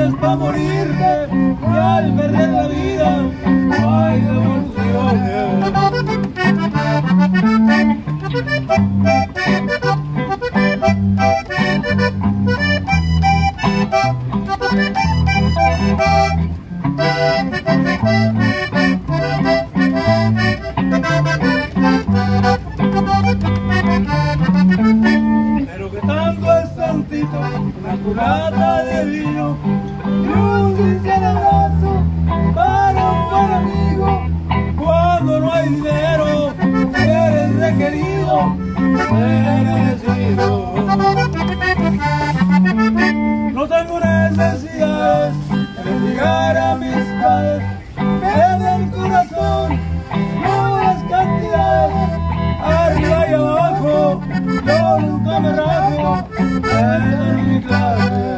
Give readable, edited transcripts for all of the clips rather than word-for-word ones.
naces para morirte y al perder la vida no hay devoluciones. Pero que tanto es tantito, una culata de vino y un sincero abrazo para un buen amigo. Cuando no hay dinero, eres requerido, agradecido. No tengo necesidades de mendigar amistades, me del corazón, no las cantidades, arriba y abajo, yo nunca me rajo, de mi clase.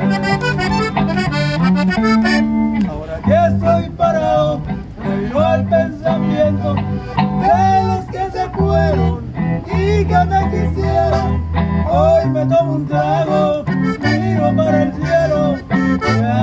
Ahora que estoy parado, me vino el pensamiento de los que se fueron y que me quisieron. Hoy me tomo un trago, miro para el cielo,